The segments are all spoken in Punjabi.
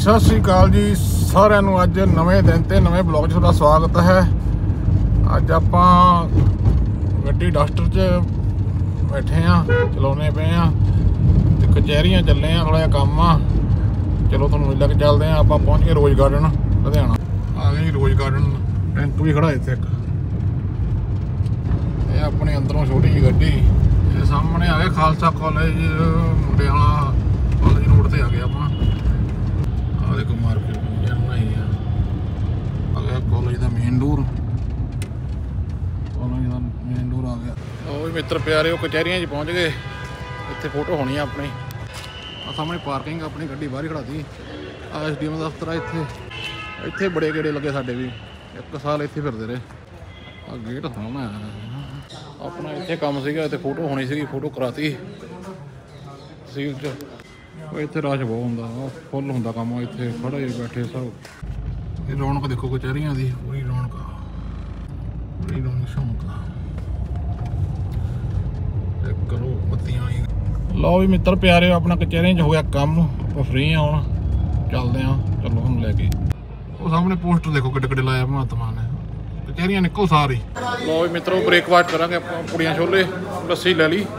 सत श्री अकाल जी सारिਆਂ ਨੂੰ। ਅੱਜ ਨਵੇਂ ਦਿਨ ਤੇ ਨਵੇਂ ਬਲੌਗ 'ਚ ਤੁਹਾਡਾ ਸਵਾਗਤ ਹੈ। ਅੱਜ ਆਪਾਂ ਗੱਡੀ ਡਸਟਰ 'ਚ ਬੈਠੇ ਆ, ਚਲਾਉਣੇ ਪਏ ਆ ਤੇ ਕਚਹਿਰੀਆਂ ਚੱਲੇ ਆ। ਥੋੜਾ ਜਿਹਾ ਕੰਮ ਆ, ਚਲੋ ਤੁਹਾਨੂੰ ਲੈ ਕੇ ਚੱਲਦੇ ਆ। ਆਪਾਂ ਪਹੁੰਚ ਗਏ ਰੋਜ਼ ਗਾਰਡਨ ਲੁਧਿਆਣਾ। ਆ ਗਏ ਰੋਜ਼ ਗਾਰਡਨ, ਟੈਂਪੂ ਵੀ ਖੜਾ ਇੱਥੇ ਇੱਕ। ਇਹ ਆਪਣੇ ਅੰਦਰੋਂ ਛੋਟੀ ਜਿਹੀ ਗੱਡੀ। ਇਹ ਸਾਹਮਣੇ ਆ ਗਿਆ ਖਾਲਸਾ ਕਾਲਜ ਮੁੰਡਿਆਂ ਵਾਲਾ ਕਾਲਜ ਰੋਡ ਤੇ ਆ ਗਏ ਆਪਾਂ। ਆ ਦੇਖੋ ਮਾਰਕੀਟ ਬਣਾਈ ਆ ਗਿਆ ਕਾਲਜ ਦਾ ਮੇਨ ਡੋਰ। ਕਾਲਜ ਦਾ ਮੇਨ ਡੋਰ ਆ ਗਿਆ। ਉਹ ਵੀ ਮਿੱਤਰ ਪਿਆਰੇ ਉਹ ਕਚਹਿਰੀਆਂ 'ਚ ਪਹੁੰਚ ਗਏ। ਇੱਥੇ ਫੋਟੋ ਹੋਣੀ ਆ ਆਪਣੀ। ਆ ਸਾਹਮਣੇ ਪਾਰਕਿੰਗ, ਆਪਣੀ ਗੱਡੀ ਬਾਹਰ ਹੀ ਖੜਾਤੀ। ਆ ਐਸਡੀਐਮ ਦਫ਼ਤਰ ਆ ਇੱਥੇ। ਇੱਥੇ ਬੜੇ ਗੇੜੇ ਲੱਗੇ ਸਾਡੇ ਵੀ, 1 ਸਾਲ ਇੱਥੇ ਫਿਰਦੇ ਰਹੇ। ਆ ਗੇਟ ਸਾਹਮਣੇ ਆਪਣਾ ਇੱਥੇ ਕੰਮ ਸੀਗਾ, ਇੱਥੇ ਫੋਟੋ ਹੋਣੀ ਸੀਗੀ, ਫੋਟੋ ਕਰਾਤੀ ਤਹਿਸੀਲ 'ਚ। ਇੱਥੇ ਰਸ਼ ਬਹੁਤ ਹੁੰਦਾ, ਫੁੱਲ ਹੁੰਦਾ ਕੰਮ। ਇੱਥੇ ਖੜੇ ਬੈਠੇ ਸਭ। ਇਹ ਰੌਣਕ ਦੇਖੋ ਕਚਹਿਰੀਆਂ ਦੀ, ਪੂਰੀ ਰੌਣਕ ਆ, ਪੂਰੀ ਰੌਣਕ ਸ਼ੌਂਕ ਆ। ਚੈੱਕ ਕਰੋ ਬੱਤੀਆਂ ਵਾਲੀ। ਲਓ ਵੀ ਮਿੱਤਰ ਪਿਆਰੇ, ਆਪਣਾ ਕਚਹਿਰੀਆਂ 'ਚ ਹੋ ਗਿਆ ਕੰਮ। ਆਪਾਂ ਫ੍ਰੀ ਆ ਹੁਣ, ਚੱਲਦੇ ਆ। ਚਲੋ ਹੁਣ ਲੈ ਕੇ ਉਹ ਸਾਹਮਣੇ ਪੋਸਟਰ ਦੇਖੋ ਕਿੱਡੇ ਕਿੱਡੇ ਲਾਇਆ ਮਹਾਤਮਾ ਨੇ। ਕਚਹਿਰੀਆਂ ਨਿਕਲ ਸਾਰੀ। ਲਓ ਵੀ ਮਿੱਤਰੋ ਬ੍ਰੇਕਫਾਸਟ ਕਰਾਂਗੇ ਆਪਾਂ। ਪੁੜੀਆਂ ਛੋਲੇ, ਲੱਸੀ ਲੈ ਲਈ।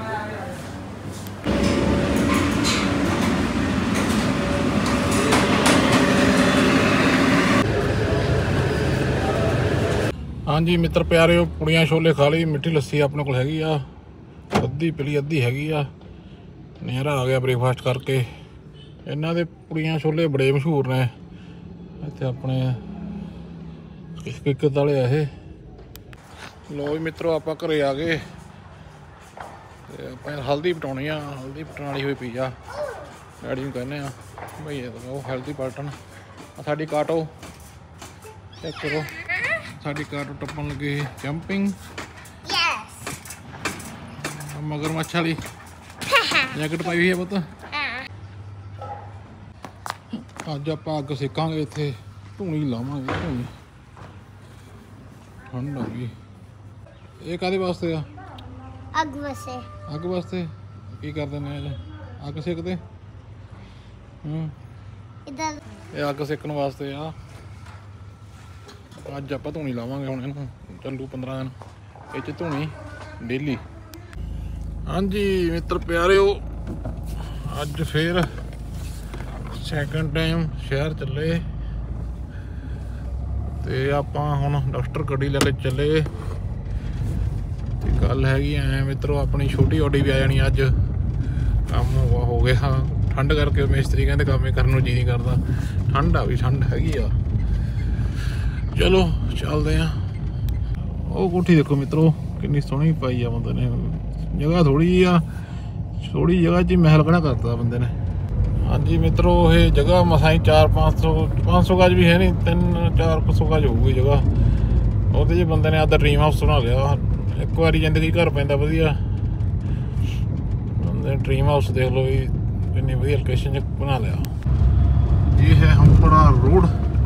ਹਾਂਜੀ ਮਿੱਤਰ ਪਿਆਰਿਓ, ਪੁੜੀਆਂ ਛੋਲੇ ਖਾ ਲਈ, ਮਿੱਠੀ ਲੱਸੀ ਆਪਣੇ ਕੋਲ ਹੈਗੀ ਆ। ਅੱਧੀ ਪੀਲੀ ਅੱਧੀ ਹੈਗੀ ਆ। ਨਜ਼ਾਰਾ ਆ ਗਿਆ ਬ੍ਰੇਕਫਾਸਟ ਕਰਕੇ। ਇਹਨਾਂ ਦੇ ਪੁੜੀਆਂ ਛੋਲੇ ਬੜੇ ਮਸ਼ਹੂਰ ਨੇ ਇੱਥੇ ਆਪਣੇ ਕਿੱਕਤ ਵਾਲੇ ਆ ਇਹ। ਲੋ ਵੀ ਮਿੱਤਰੋ ਆਪਾਂ ਘਰੇ ਆ ਗਏ ਤੇ ਆਪਾਂ ਹਲਦੀ ਪਟਾਉਣੀ ਆ। ਹਲਦੀ ਪਟਾਉਣ ਵਾਲੀ ਹੋਈ ਪਈ ਆ। ਡੈਡੀ ਨੂੰ ਕਹਿੰਦੇ ਆ ਬਈ ਉਹ ਹਲਦੀ ਪਟਣ। ਸਾਡੀ ਕਾਟੋ ਚੈੱਕ ਕਰੋ, ਸਾਡੀ ਕਾਟੋ ਟੱਪਣ ਲੱਗੇ ਜੰਪਿੰਗ। ਮਗਰਮੱਛ ਵਾਲੀ ਜੈਕਟ ਪਾਈ ਹੋਈ ਹੈ ਪੁੱਤ। ਅੱਜ ਆਪਾਂ ਅੱਗ ਸੇਕਾਂਗੇ ਇੱਥੇ, ਧੂਣੀ ਲਾਵਾਂਗੇ। ਧੂਣੀ ਠੰਡ ਆ ਗਈ। ਇਹ ਕਾਹਦੇ ਵਾਸਤੇ ਆ? ਅੱਗ ਵਾਸਤੇ। ਅੱਗ ਵਾਸਤੇ ਕੀ ਕਰਦੇ ਨੇ ਅੱਜ? ਅੱਗ ਸੇਕਦੇ। ਇਧਰ ਇਹ ਅੱਗ ਸੇਕਣ ਵਾਸਤੇ ਆ। ਅੱਜ ਆਪਾਂ ਧੂਣੀ ਲਾਵਾਂਗੇ ਹੁਣ। ਇਹਨੂੰ ਚੱਲੂ 15 ਦਿਨ ਇਹ 'ਚ ਧੂਣੀ ਡੇਲੀ। ਹਾਂਜੀ ਮਿੱਤਰ ਪਿਆਰਿਓ, ਅੱਜ ਫੇਰ ਸੈਕਿੰਡ ਟਾਈਮ ਸ਼ਹਿਰ ਚੱਲੇ ਤੇ ਆਪਾਂ ਹੁਣ ਡਸਟਰ ਗੱਡੀ ਲੈ ਕੇ ਚੱਲੇ। ਤੇ ਗੱਲ ਹੈਗੀ ਐ ਮਿੱਤਰੋ, ਆਪਣੀ ਛੋਟੀ ਆਡੀ ਵੀ ਆ ਜਾਣੀ ਅੱਜ। ਕੰਮ ਹੋ ਗਿਆ ਠੰਡ ਕਰਕੇ, ਮਿਸਤਰੀ ਕਹਿੰਦੇ ਕੰਮ ਹੀ ਕਰਨ ਨੂੰ ਜੀ ਨਹੀਂ ਕਰਦਾ। ਠੰਡ ਆ ਵੀ, ਠੰਡ ਹੈਗੀ ਆ। ਚਲੋ ਚੱਲਦੇ ਆ। ਉਹ ਕੋਠੀ ਦੇਖੋ ਮਿੱਤਰੋ ਕਿੰਨੀ ਸੋਹਣੀ ਪਾਈ ਆ ਬੰਦੇ ਨੇ। ਜਗ੍ਹਾ ਥੋੜੀ ਆ, ਥੋੜੀ ਜਗ੍ਹਾ 'ਚ ਹੀ ਮਹਿਲ ਖੜਾ ਕਰਤਾ ਬੰਦੇ ਨੇ। ਹਾਂਜੀ ਮਿੱਤਰੋ, ਇਹ ਜਗ੍ਹਾ ਮਸਾਂ ਹੀ 400-500 ਗਜ ਵੀ ਹੈ ਨਹੀਂ, 300-400 ਗਜ ਹੋਊਗੀ ਜਗ੍ਹਾ। ਉਹਦੇ 'ਚ ਬੰਦੇ ਨੇ ਆਪਦਾ ਡਰੀਮ ਹਾਊਸ ਬਣਾ ਲਿਆ। ਇੱਕ ਵਾਰੀ ਜ਼ਿੰਦਗੀ ਘਰ ਪੈਂਦਾ ਵਧੀਆ। ਬੰਦੇ ਡਰੀਮ ਹਾਊਸ ਦੇਖ ਲਓ ਵੀ ਕਿੰਨੀ ਵਧੀਆ ਲੋਕੇਸ਼ਨ 'ਚ ਬਣਾ ਲਿਆ। ਇਹ ਹੈ ਹੰਪੜਾ ਰੋਡ।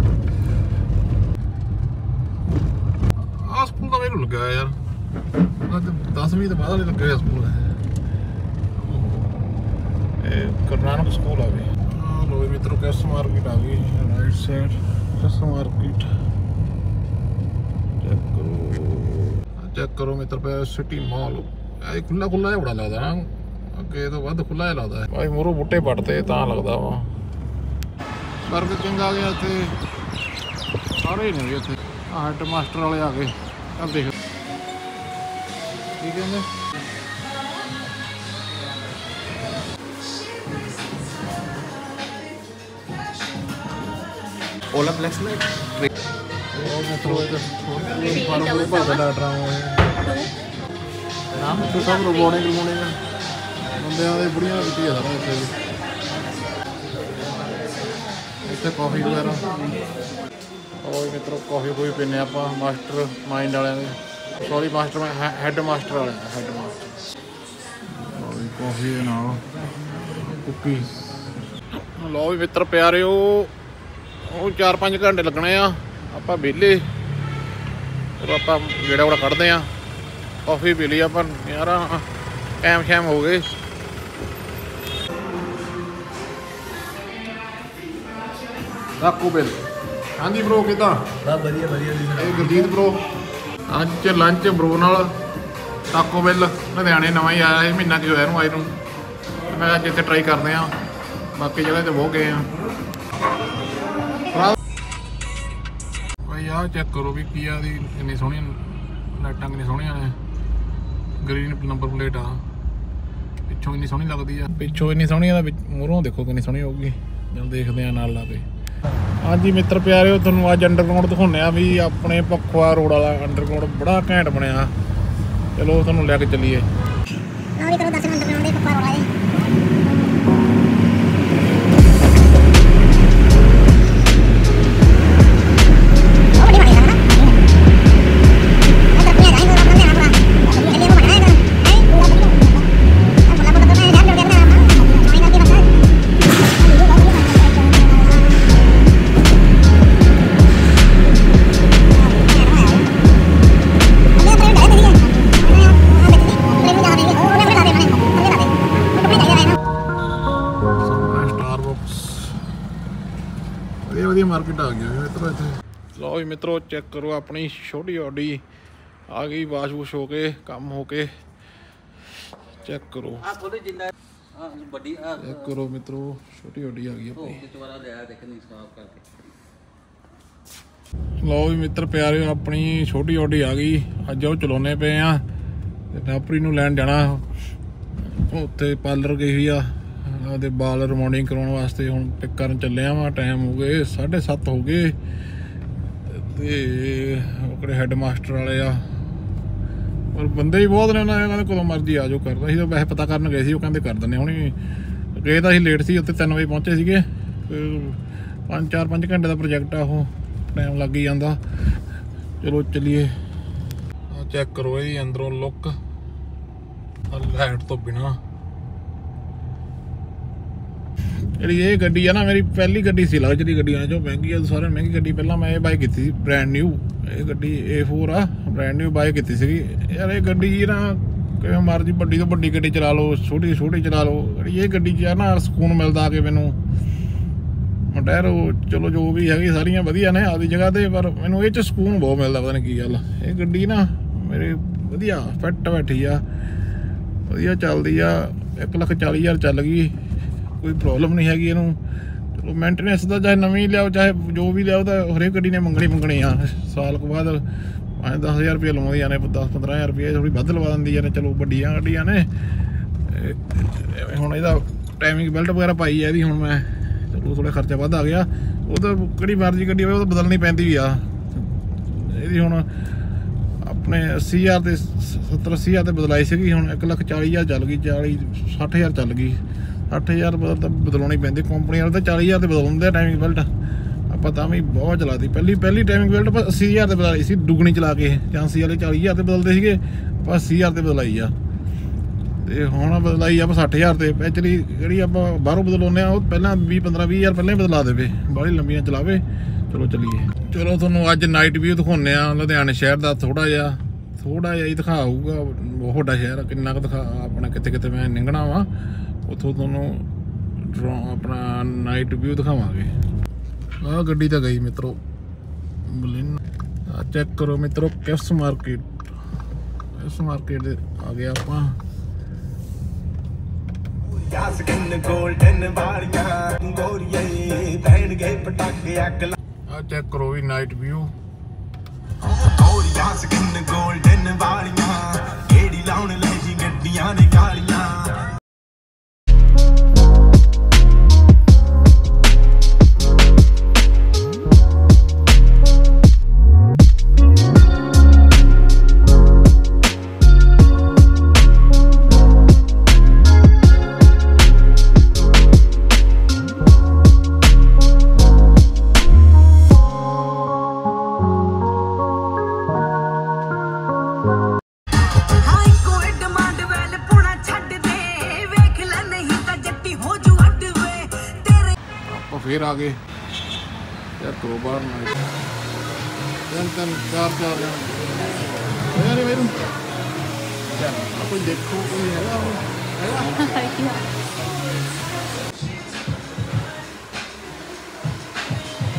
ਆਹ ਸਕੂਲ ਤਾਂ ਮੈਨੂੰ ਲੱਗਾ ਯਾਰ 10ਵੀਂ ਤੋਂ ਬਾਅਦ ਵਾਲੇ ਲੱਗੇ ਹੋਇਆ ਸਕੂਲ। ਇਹ ਗੁਰੂ ਨਾਨਕ ਸਕੂਲ ਆ ਗਈ। ਲੋ ਮਿੱਤਰੋ ਕਿਸ ਮਾਰਕੀਟ ਆ ਗਈ, ਰਾਈਟ ਸਾਈਡ ਕਿਸ ਮਾਰਕੀਟ। ਚੈੱਕ ਕਰੋ ਮਿੱਤਰ ਪਿਆ ਸਿਟੀ ਮਾਲ। ਇਹ ਖੁੱਲਾ ਖੁੱਲਾ ਜਿਹਾ ਬੜਾ ਲੱਗਦਾ ਨਾ, ਅੱਗੇ ਤੋਂ ਵੱਧ ਖੁੱਲਾ ਜਿਹਾ ਲੱਗਦਾ ਭਾਈ। ਮੂਹਰੋਂ ਬੂਟੇ ਪੱਟਦੇ ਤਾਂ ਲੱਗਦਾ ਵਾ। ਬਰਗਰ ਕਿੰਗ ਆ ਗਿਆ ਇੱਥੇ, ਸਾਰੇ ਨੇ ਇੱਥੇ। ਆਹ ਹੈਡ ਮਾਸਟਰ ਵਾਲੇ ਆ ਗਏ। ਚੱਲ ਦੇਖ ਕੀ ਕਹਿੰਦੇ। ओला प्लेस में ਸਭ ਰਵਾਉਣੇ ਬੰਦਿਆਂ ਦੇ ਬੁੜੀਆਂ ਕੀਤੀ ਆ ਸਾਰਾ ਇੱਥੇ। ਇੱਥੇ ਕਾਫੀ ਵਗੈਰਾ। ਉਹ ਮਿੱਤਰੋ ਕਾਫੀ ਕੋਈ ਪੀਂਦੇ ਆਪਾਂ ਮਾਸਟਰ ਮਾਈਂਡ ਵਾਲਿਆਂ ਦੇ। ਸੌਰੀ ਮਾਸਟਰ ਹੈਡ ਮਾਸਟਰ ਵਾਲਿਆਂ ਦਾ। ਹੈਡ ਮਾਸਟਰ ਕਾਫੀ ਦੇ ਨਾਲ ਕੁੱਕੀ। ਲਓ ਵੀ ਮਿੱਤਰ ਪਿਆਰਿਓ, ਉਹ 4-5 ਘੰਟੇ ਲੱਗਣੇ ਆ। ਆਪਾਂ ਵਿਹਲੇ, ਚਲੋ ਆਪਾਂ ਗੇੜਾ ਗੂੜਾ ਕੱਢਦੇ ਆ। ਕਾਫੀ ਪੀ ਲਈ ਆਪਾਂ ਯਾਰ, ਟਾਈਮ ਸ਼ਾਮ ਹੋ ਗਏ। ਟਾਕੋ ਬੈਲ। ਹਾਂਜੀ ਬ్రో ਕਿਦਾਂ? ਬਸ ਵਧੀਆ ਵਧੀਆ ਜੀ। ਇਹ ਗੁਰਜੀਤ ਬ్రో ਅੱਜ ਲੰਚ ਬ్రో ਨਾਲ ਟਾਕੋ ਬੈਲ ਲੁਧਿਆਣੇ ਨਵਾਂ ਹੀ ਆਇਆ ਇਹ ਮਹੀਨਾ ਕੀ ਹੋਇਆ ਇਹਨੂੰ ਆਏ ਨੂੰ। ਮੈਂ ਅੱਜ ਇੱਥੇ ਟਰਾਈ ਕਰਦੇ ਆ, ਬਾਕੀ ਜਗ੍ਹਾ ਤੇ ਬਹੁਤ ਗਏ ਆ। ਭਾਈ ਆਹ ਚੈੱਕ ਕਰੋ ਵੀ ਕੀਆ ਦੀ ਕਿੰਨੀ ਸੋਹਣੀ ਲਾਈਟਾਂ ਕਿੰਨੀ ਸੋਹਣੀਆਂ ਨੇ। ਗ੍ਰੀਨ ਨੰਬਰ ਪਲੇਟ ਆ, ਪਿੱਛੋਂ ਇੰਨੀ ਸੋਹਣੀ ਲੱਗਦੀ ਆ, ਪਿੱਛੋਂ ਇੰਨੀ ਸੋਹਣੀ ਆ, ਮੂਹਰੋਂ ਦੇਖੋ ਕਿੰਨੀ ਸੋਹਣੀ ਹੋਊਗੀ ਜਦੋਂ ਦੇਖਦੇ ਆ ਨਾਲ ਲਾ ਕੇ। ਹਾਂਜੀ ਮਿੱਤਰ ਪਿਆਰਿਓ, ਤੁਹਾਨੂੰ ਅੱਜ ਅੰਡਰਗਰਾਊਂਡ ਦਿਖਾਉਂਦੇ ਆ ਵੀ ਆਪਣੇ ਪਖਵਾ ਰੋਡ ਵਾਲਾ ਅੰਡਰਗਰਾਊਂਡ ਬੜਾ ਘੈਂਟ ਬਣਿਆ। ਚਲੋ ਤੁਹਾਨੂੰ ਲੈ ਕੇ ਚੱਲੀਏ। ਵਧੀਆ ਮਾਰਕੀਟ ਆ ਗਿਆ ਮਿੱਤਰੋ ਇੱਥੇ। ਲਓ ਜੀ ਮਿੱਤਰੋ ਚੈੱਕ ਕਰੋ, ਆਪਣੀ ਛੋਟੀ ਆਡੀ ਆ ਗਈ ਵਾਸ਼ ਵੂਸ਼ ਹੋ ਕੇ, ਕੰਮ ਹੋ ਕੇ। ਚੈੱਕ ਕਰੋ ਚੈੱਕ ਕਰੋ ਮਿੱਤਰੋ, ਛੋਟੀ ਆਡੀ ਆ ਗਈ ਆਪਣੀ। ਲਓ ਵੀ ਮਿੱਤਰ ਪਿਆਰਿਓ, ਆਪਣੀ ਛੋਟੀ ਆਡੀ ਆ ਗਈ। ਅੱਜ ਉਹ ਚਲਾਉਣੇ ਪਏ ਆ ਤੇ ਨਾਪਰੀ ਨੂੰ ਲੈਣ ਜਾਣਾ। ਉੱਥੇ ਪਾਰਲਰ ਗਈ ਹੋਈ ਆ ਉਹਦੇ ਬਾਲ ਰਿਮੋਡਿੰਗ ਕਰਾਉਣ ਵਾਸਤੇ। ਹੁਣ ਪਿਕ ਕਰਨ ਚੱਲਿਆ ਵਾ, ਟਾਈਮ ਹੋ ਗਏ 7:30 ਹੋ ਗਏ ਤੇ ਉਹ ਕਿਹੜੇ ਹੈਡ ਮਾਸਟਰ ਵਾਲੇ ਆ, ਪਰ ਬੰਦੇ ਹੀ ਬਹੁਤ ਨੇ ਉਹਨਾਂ ਦੇ। ਕਹਿੰਦੇ ਕਦੋਂ ਮਰਜ਼ੀ ਆ ਜਾਓ ਕਰਦਾ ਸੀ। ਵੈਸੇ ਪਤਾ ਕਰਨ ਗਏ ਸੀ, ਉਹ ਕਹਿੰਦੇ ਕਰ ਦਿੰਦੇ। ਹੁਣੀ ਗਏ ਤਾਂ ਅਸੀਂ ਲੇਟ ਸੀ, ਉੱਥੇ 3 ਵਜੇ ਪਹੁੰਚੇ ਸੀਗੇ। 5 ਘੰਟੇ ਦਾ ਪ੍ਰੋਜੈਕਟ ਆ, ਉਹ ਟਾਈਮ ਲੱਗ ਹੀ ਜਾਂਦਾ। ਚਲੋ ਚੱਲੀਏ। ਆ ਚੈੱਕ ਕਰੋ ਇਹਦੀ ਅੰਦਰੋਂ ਲੁੱਕ ਲਾਈਟ ਤੋਂ ਬਿਨਾਂ। ਜਿਹੜੀ ਇਹ ਗੱਡੀ ਆ ਨਾ, ਮੇਰੀ ਪਹਿਲੀ ਗੱਡੀ ਸੀ ਲਗਜ਼ਰੀ ਗੱਡੀਆਂ ਚੋਂ ਮਹਿੰਗੀ ਆ, ਸਾਰਿਆਂ ਮਹਿੰਗੀ ਗੱਡੀ। ਪਹਿਲਾਂ ਮੈਂ ਇਹ ਬਾਈ ਕੀਤੀ ਸੀ ਬ੍ਰੈਂਡ ਨਿਊ, ਇਹ ਗੱਡੀ A4 ਆ, ਬ੍ਰੈਂਡ ਨਿਊ ਬਾਈ ਕੀਤੀ ਸੀਗੀ ਯਾਰ। ਇਹ ਗੱਡੀ ਨਾ ਕਿਵੇਂ ਮਰਜ਼ੀ ਵੱਡੀ ਤੋਂ ਵੱਡੀ ਗੱਡੀ ਚਲਾ ਲਓ, ਛੋਟੀ ਛੋਟੀ ਚਲਾ ਲਓ, ਇਹ ਗੱਡੀ 'ਚ ਆ ਨਾ ਸਕੂਨ ਮਿਲਦਾ ਆ ਕੇ ਮੈਨੂੰ। ਮੋਟੈਰੋ ਚਲੋ ਜੋ ਵੀ ਹੈਗੀ ਸਾਰੀਆਂ ਵਧੀਆ ਨੇ ਆਪਦੀ ਜਗ੍ਹਾ ਤੇ, ਪਰ ਮੈਨੂੰ ਇਹ 'ਚ ਸਕੂਨ ਬਹੁਤ ਮਿਲਦਾ। ਪਤਾ ਨਹੀਂ ਕੀ ਗੱਲ, ਇਹ ਗੱਡੀ ਨਾ ਮੇਰੇ ਵਧੀਆ ਫਿੱਟ ਬੈਠੀ ਆ, ਵਧੀਆ ਚੱਲਦੀ ਆ। 1,40,000 ਚੱਲ ਗਈ, ਕੋਈ ਪ੍ਰੋਬਲਮ ਨਹੀਂ ਹੈਗੀ ਇਹਨੂੰ। ਚਲੋ ਮੇਨਟੇਨੈਂਸ ਦਾ ਚਾਹੇ ਨਵੀਂ ਲਿਆਓ ਚਾਹੇ ਜੋ ਵੀ ਲਿਆਓ, ਤਾਂ ਹਰੇਕ ਗੱਡੀ ਨੇ ਮੰਗਣੀ ਆ। ਸਾਲ ਕੁ ਬਾਅਦ 10,000 ਰੁਪਏ ਲਵਾਉਂਦੀਆਂ ਨੇ, 10-15,000 ਰੁਪਏ ਥੋੜੀ ਵੱਧ ਲਵਾ ਦਿੰਦੀਆਂ ਨੇ। ਚਲੋ ਵੱਡੀਆਂ ਗੱਡੀਆਂ ਨੇ। ਹੁਣ ਇਹਦਾ ਟਾਈਮਿੰਗ ਬੈਲਟ ਵਗੈਰਾ ਪਾਈ ਆ ਇਹਦੀ ਹੁਣ ਮੈਂ, ਚਲੋ ਥੋੜਾ ਖਰਚਾ ਵੱਧ ਆ ਗਿਆ। ਉਹ ਤਾਂ ਕਿਹੜੀ ਮਰਜ਼ੀ ਗੱਡੀ ਹੋਵੇ ਉਹ ਤਾਂ ਬਦਲਣੀ ਪੈਂਦੀ ਵੀ ਆ। ਇਹਦੀ ਹੁਣ ਆਪਣੇ 80,000 ਤੇ 70-80,000 ਤੇ ਬਦਲਾਈ ਸੀਗੀ, ਹੁਣ 1,40,000 ਚੱਲ ਗਈ, 40-60,000 ਚੱਲ ਗਈ। 60,000 ਤਾਂ ਬਦਲਾਉਣੀ ਪੈਂਦੀ। ਕੰਪਨੀ ਵਾਲੇ ਤਾਂ 40,000 ਤੇ ਬਦਲ ਦਿੰਦੇ ਆ ਟਾਈਮਿੰਗ ਬੈਲਟ। ਆਪਾਂ ਤਾਂ ਵੀ ਬਹੁਤ ਚਲਾਤੀ। ਪਹਿਲੀ ਟਾਈਮਿੰਗ ਬੈਲਟ ਆਪਾਂ 80,000 ਤੇ ਬਦਲਾਈ ਸੀ, ਦੁੱਗਣੀ ਚਲਾ ਕੇ। ਏਜੰਸੀ ਵਾਲੇ 40,000 ਤੇ ਬਦਲਦੇ ਸੀਗੇ, ਆਪਾਂ 80,000 ਤੇ ਬਦਲਾਈ ਆ। ਤੇ ਹੁਣ ਬਦਲਾਈ ਆਪਾਂ 60,000 ਤੇ। ਐਕਚੁਅਲੀ ਜਿਹੜੀ ਆਪਾਂ ਬਾਹਰੋਂ ਬਦਲਾਉਂਦੇ ਆ ਉਹ ਪਹਿਲਾਂ 20-15-20,000 ਪਹਿਲਾਂ ਹੀ ਬਦਲਾ ਦੇਵੇ, ਬਾਹਲੀ ਲੰਬੀਆਂ ਚਲਾਵੇ। ਚਲੋ ਚੱਲੀਏ। ਚਲੋ ਤੁਹਾਨੂੰ ਅੱਜ ਨਾਈਟ ਵਿਊ ਦਿਖਾਉਂਦੇ ਆ ਲੁਧਿਆਣੇ ਸ਼ਹਿਰ ਦਾ। ਥੋੜਾ ਜਿਹਾ ਹੀ ਦਿਖਾਊਗਾ, ਬਹੁਤ ਵੱਡਾ ਸ਼ਹਿਰ ਕਿੰਨਾ ਕੁ ਦਿਖਾ ਆਪਣਾ। ਕਿਤੇ ਮੈਂ ਨਿੰਗਣਾ ਵਾ, ਉੱਥੋਂ ਤੁਹਾਨੂੰ ਆਪਣਾ ਨਾਈਟ ਵਿਊ ਦਿਖਾਵਾਂਗੇ। ਆਹ ਗੱਡੀ ਤਾਂ ਗਈ ਮਿੱਤਰੋ ਬਲਿਨ। ਆ ਚੈੱਕ ਕਰੋ ਮਿੱਤਰੋ, ਕਿਸ ਮਾਰਕੀਟ ਦੇ ਆ ਗਏ ਆਪਾਂ। ਆ ਚੈੱਕ ਕਰੋ ਵੀ ਨਾਈਟ ਵਿਊ। फिर आ गए यार करो बाहर नाइट 3-3 4-4 यार मेरे कोई देखो कोई है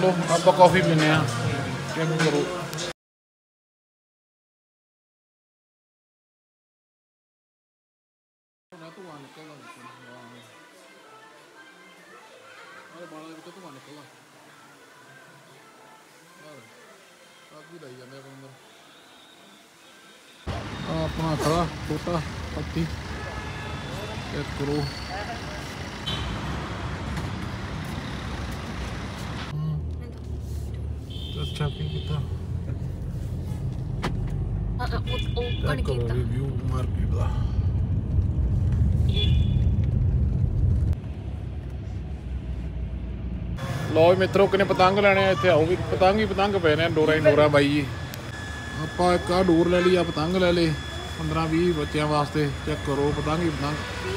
ਚਲੋ ਆਪਾਂ ਕਾਫੀ ਪੀਂਦੇ ਆ। ਚੈੱਕ ਕਰੋ ਧੂੰਆਂ ਨਿਕਲਦਾ ਬਾਲਾਂ ਦੇ ਵਿੱਚੋਂ ਧੂੰਆਂ ਨਿਕਲਦਾ ਅੱਗ ਹੀ ਲਾਈ ਜਾਂਦੇ ਆਪਾਂ ਅੰਦਰ। ਆਪਣਾ ਖੜਾ ਛੋਟਾ ਪੱਤੀ ਚੈੱਕ ਕਰੋ। ਅੱਛਾ ਕੀ ਕੀਤਾ ਚੈੱਕ ਕਰੋ ਰਿਵਿਊ ਮਾਰਕੀਟ ਦਾ। ਲਓ ਮਿੱਤਰੋ ਕਿਨੇ ਪਤੰਗ ਲੈਣੇ ਆ ਇੱਥੇ ਆਓ ਵੀ ਪਤੰਗ ਹੀ ਪਤੰਗ ਪਏ ਨੇ ਡੋਰਾ ਹੀ ਡੋਰਾ ਬਾਈ ਜੀ। ਆਪਾਂ ਇੱਕ ਆਹ ਡੋਰ ਲੈ ਲਈ ਆ ਪਤੰਗ ਲੈ ਲਏ 15-20 ਬੱਚਿਆਂ ਵਾਸਤੇ। ਚੈੱਕ ਕਰੋ ਪਤੰਗ ਹੀ ਪਤੰਗ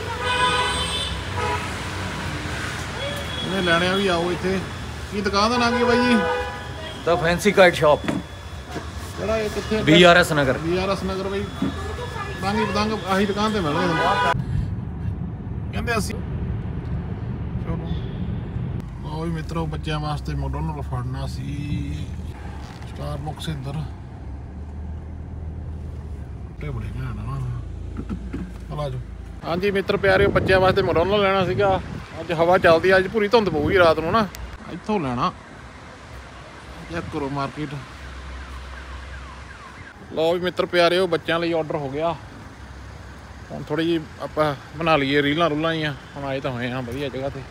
ਇਹਨੇ ਲੈਣੇ ਆ ਵੀ ਆਓ ਇੱਥੇ। ਕੀ ਦੁਕਾਨ ਦਾ ਨਾਮ ਕੀ ਬਾਈ ਜੀ? द फैंसी काइट शॉप ਕਿਹੜਾ ਇਹ ਕਿੱਥੇ? VRS नगर। VRS ਨਗਰ ਬਾਈ ਪਤੰਗ ਹੀ ਪਤੰਗ ਆਹੀ ਦੁਕਾਨ ਤੇ ਮਿਲਣਗੇ ਤੁਹਾਨੂੰ ਕਹਿੰਦੇ ਅਸੀਂ। ਚਲੋ ਆਓ ਵੀ ਮਿੱਤਰੋ ਬੱਚਿਆਂ ਵਾਸਤੇ ਮੈਕਡੋਨਲਡ ਫੜਨਾ ਸੀ। ਸਟਾਰਬਕਸ ਇੱਧਰ ਟੁੱਟੇ ਬੜੇ ਘੈਂਟ ਨਾ। ਚਲ ਆ ਜਾਓ। ਹਾਂਜੀ ਮਿੱਤਰ ਪਿਆਰਿਓ ਬੱਚਿਆਂ ਵਾਸਤੇ ਮੈਕਡੋਨਲਡ ਲੈਣਾ ਸੀਗਾ। ਅੱਜ ਹਵਾ ਚੱਲਦੀ ਅੱਜ ਪੂਰੀ ਧੁੰਦ ਪਊਗੀ ਰਾਤ ਨੂੰ ਨਾ। ਇੱਥੋਂ ਲੈਣਾ ਚੈੱਕ ਕਰੋ ਮਾਰਕੀਟ। ਲਓ ਵੀ ਮਿੱਤਰ ਪਿਆਰਿਓ ਬੱਚਿਆਂ ਲਈ ਆਰਡਰ ਹੋ ਗਿਆ। ਹੁਣ ਥੋੜੀ ਜਿਹੀ ਆਪਾਂ ਬਣਾ ਲਈਏ ਰੀਲਾਂ ਰੂਲਾਂ ਹੀ ਆ। ਹੁਣ ਆਏ ਤਾਂ ਹੋਏ ਆ ਵਧੀਆ ਜਗ੍ਹਾ ਤੇ।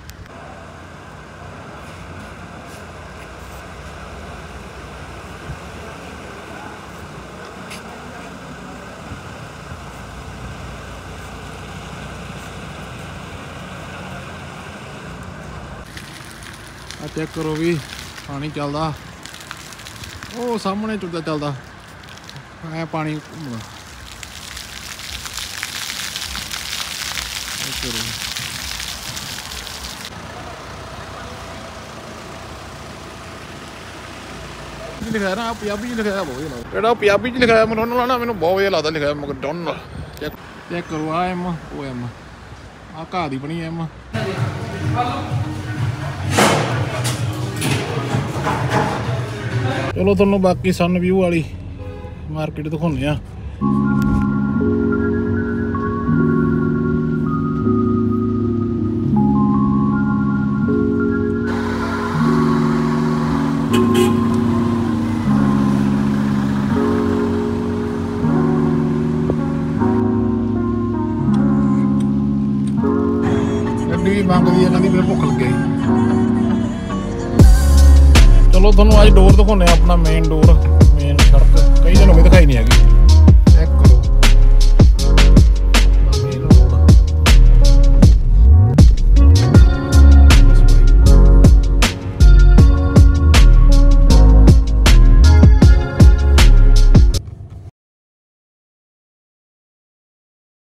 ਆ ਚੈੱਕ ਕਰੋ ਵੀ ਪਾਣੀ ਚੱਲਦਾ ਉਹ ਸਾਹਮਣੇ ਚੱਲਦਾ ਐ ਪਾਣੀ ਘੁੰਮਦਾ। ਲਿਖਿਆ ਨਾ ਪੰਜਾਬੀ 'ਚ ਲਿਖਿਆ ਬਹੁਤ ਜ਼ਿਆਦਾ। ਜਿਹੜਾ ਪੰਜਾਬੀ 'ਚ ਲਿਖਿਆ ਮੈਕਡੋਨਲਡ ਨਾ ਮੈਨੂੰ ਬਹੁਤ ਵਧੀਆ ਲੱਗਦਾ ਲਿਖਿਆ ਮੈਕਡੋਨਲਡ। ਚੈੱਕ ਕਰੋ ਆ ਐਮ ਉਹ ਐਮ ਆ ਘਾਹ ਦੀ ਬਣੀ ਐਮ। ਚਲੋ ਤੁਹਾਨੂੰ ਬਾਕੀ ਸਨ ਵਿਊ ਵਾਲੀ ਮਾਰਕੀਟ ਦਿਖਾਉਂਦੇ ਆ। ਗੱਡੀ ਵੀ ਮੰਗਦੀ ਆ ਕਹਿੰਦੀ ਮੇਰੇ ਭੁੱਖ ਲੱਗੀ। ਚਲੋ ਤੁਹਾਨੂੰ ਅੱਜ ਡੋਰ ਦਿਖਾਉਂਦੇ ਆ ਆਪਣਾ ਮੇਨ ਡੋਰ ਮੇਨ ਸੜਕ। ਕਈ ਦਿਨ ਹੋ ਗਏ ਦਿਖਾਈ ਨਹੀਂ ਹੈਗੀ।